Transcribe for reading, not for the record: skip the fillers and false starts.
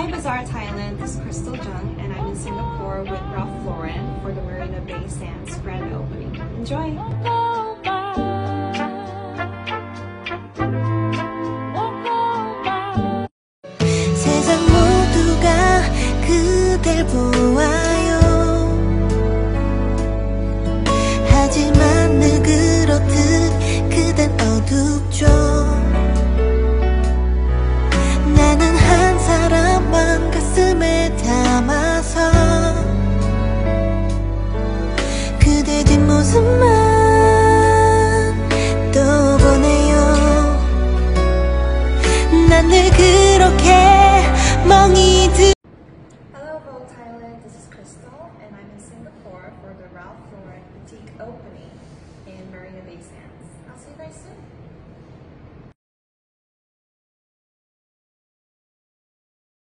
Hi BAZAAR Thailand, this is Krystal and I'm in Singapore with Ralph Lauren for the Marina Bay Sands grand opening. Enjoy! 세상 모두가 그댈 보아요. 하지만 늘 그렇듯 그댄 어둡죠. 나는 한 사람만 가슴에 담아서 그대 뒷모습만 또 보네요. 난 늘 그렇게 멍이 들. Hello VOGUE Thailand, this is Krystal and I'm in Singapore for the Ralph Lauren boutique opening in Marina Bay Sands. I'll see you guys soon.